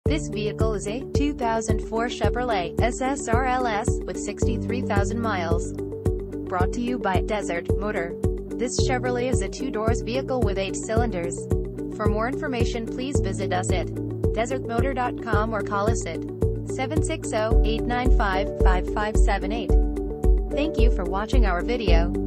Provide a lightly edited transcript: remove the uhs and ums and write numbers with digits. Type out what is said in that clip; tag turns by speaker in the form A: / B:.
A: This vehicle is a 2004 Chevrolet SSR LS with 63,000 miles. Brought to you by Desert Motor. This Chevrolet is a two-doors vehicle with 8 cylinders. For more information, please visit us at desertmotor.com or call us at 760-895-5578. Thank you for watching our video.